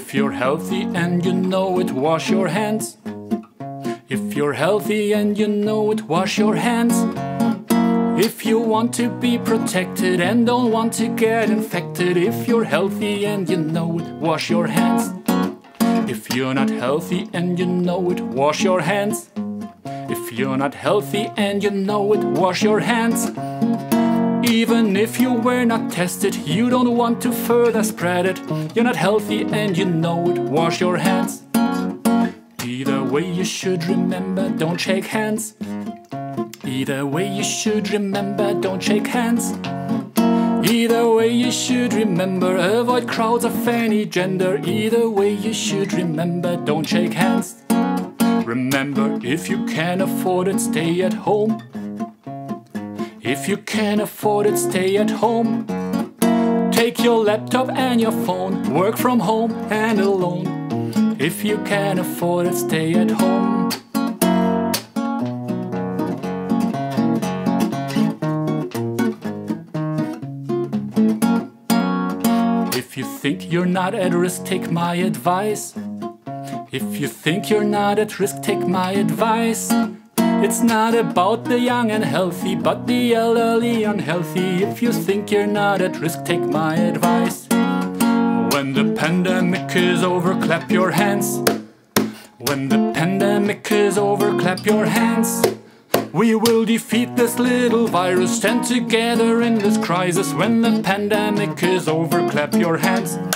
If you're healthy and you know it, wash your hands. If you're healthy and you know it, wash your hands. If you want to be protected and don't want to get infected, if you're healthy and you know it, wash your hands. If you're not healthy and you know it, wash your hands. If you're not healthy and you know it, wash your hands. Even if you were not tested, you don't want to further spread it. You're not healthy and you know it, wash your hands. Either way you should remember, don't shake hands. Either way you should remember, don't shake hands. Either way you should remember, avoid crowds of any gender. Either way you should remember, don't shake hands. Remember, if you can afford it, stay at home. If you can afford it, stay at home. Take your laptop and your phone, work from home and alone. If you can afford it, stay at home. If you think you're not at risk, take my advice. If you think you're not at risk, take my advice. It's not about the young and healthy, but the elderly unhealthy. If you think you're not at risk, take my advice. When the pandemic is over, clap your hands. When the pandemic is over, clap your hands. We will defeat this little virus, stand together in this crisis. When the pandemic is over, clap your hands.